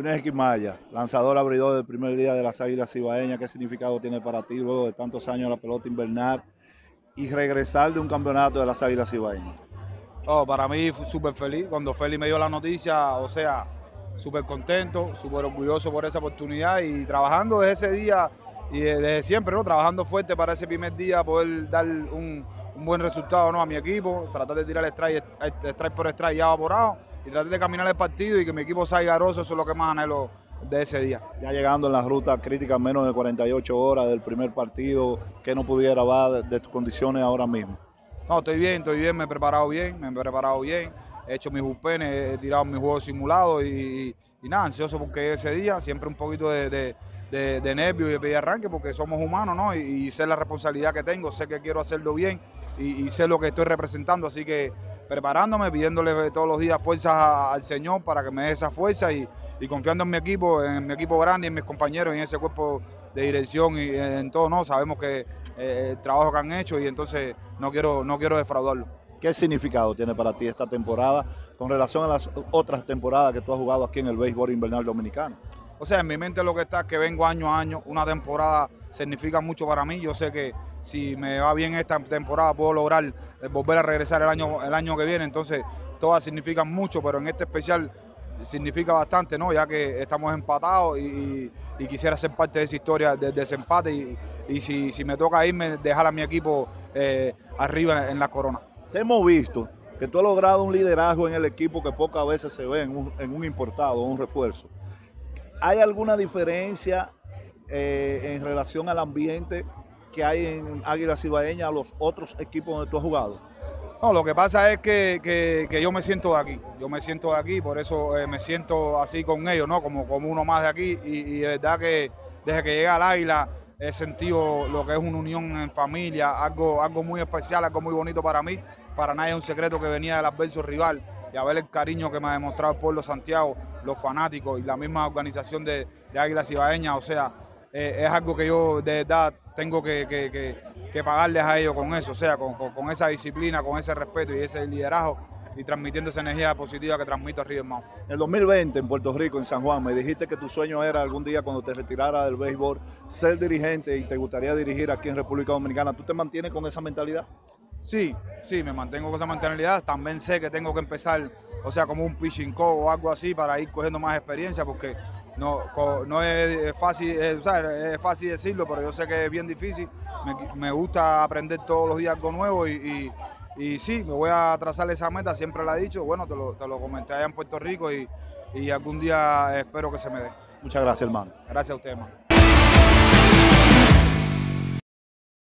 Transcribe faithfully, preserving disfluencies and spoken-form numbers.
Yunes Quimaya, lanzador abridor del primer día de las Águilas Cibaeñas, ¿qué significado tiene para ti luego de tantos años en la pelota invernal y regresar de un campeonato de las Águilas Cibaeñas? Oh, para mí fue súper feliz. Cuando Feli me dio la noticia, o sea, súper contento, súper orgulloso por esa oportunidad y trabajando desde ese día y desde siempre, ¿no? Trabajando fuerte para ese primer día, poder dar un, un buen resultado, ¿no? A mi equipo, tratar de tirar el strike, strike por strike ya evaporado y tratar de caminar el partido y que mi equipo salga airoso. Eso es lo que más anhelo de ese día. Ya llegando en la ruta crítica, menos de cuarenta y ocho horas del primer partido, ¿qué no pudiera dar de, de tus condiciones ahora mismo? No, estoy bien, estoy bien, me he preparado bien, me he preparado bien, he hecho mis bullpenes, he tirado mis juegos simulados y, y nada, ansioso porque ese día, siempre un poquito de, de, de, de nervio y de pedir arranque porque somos humanos, ¿no? Y, y sé la responsabilidad que tengo, sé que quiero hacerlo bien y, y sé lo que estoy representando, así que preparándome, pidiéndole todos los días fuerzas a, al Señor para que me dé esa fuerza y, y confiando en mi equipo, en mi equipo grande, en mis compañeros, en ese cuerpo de dirección y en todo, ¿no? Sabemos que eh, el trabajo que han hecho y entonces no quiero, no quiero defraudarlo. ¿Qué significado tiene para ti esta temporada con relación a las otras temporadas que tú has jugado aquí en el béisbol invernal dominicano? O sea, en mi mente lo que está es que vengo año a año, una temporada significa mucho para mí, yo sé que si me va bien esta temporada puedo lograr eh, volver a regresar el año, el año que viene, entonces todas significan mucho, pero en este especial significa bastante, ¿no? Ya que estamos empatados y, y, y quisiera ser parte de esa historia de, de ese empate y, y si, si me toca irme, dejar a mi equipo eh, arriba en la corona. Te hemos visto que tú has logrado un liderazgo en el equipo que pocas veces se ve en un, en un importado, un refuerzo. ¿Hay alguna diferencia eh, en relación al ambiente que hay en Águilas Cibaeñas a los otros equipos donde tú has jugado? No, lo que pasa es que, que, que yo me siento de aquí, yo me siento de aquí, por eso eh, me siento así con ellos, ¿no? Como, como uno más de aquí y, y de verdad que desde que llegué al Águila he sentido lo que es una unión en familia, algo, algo muy especial, algo muy bonito para mí. Para nadie es un secreto que venía del adverso rival y a ver el cariño que me ha demostrado el pueblo de Santiago, los fanáticos y la misma organización de, de Águilas Cibaeñas, o sea, eh, es algo que yo de verdad tengo que, que, que, que pagarles a ellos con eso, o sea, con, con, con esa disciplina, con ese respeto y ese liderazgo y transmitiendo esa energía positiva que transmito a River Mao. En el dos mil veinte en Puerto Rico, en San Juan, me dijiste que tu sueño era algún día cuando te retirara del béisbol ser dirigente y te gustaría dirigir aquí en República Dominicana. ¿Tú te mantienes con esa mentalidad? Sí, sí, me mantengo con esa mentalidad. También sé que tengo que empezar, o sea, como un pitching coach o algo así para ir cogiendo más experiencia porque no, no es fácil, es, o sea, es fácil decirlo, pero yo sé que es bien difícil. Me, me gusta aprender todos los días algo nuevo y, y, y sí, me voy a trazar esa meta, siempre la he dicho. Bueno, te lo, te lo comenté allá en Puerto Rico y, y algún día espero que se me dé. Muchas gracias, hermano. Gracias a usted, hermano.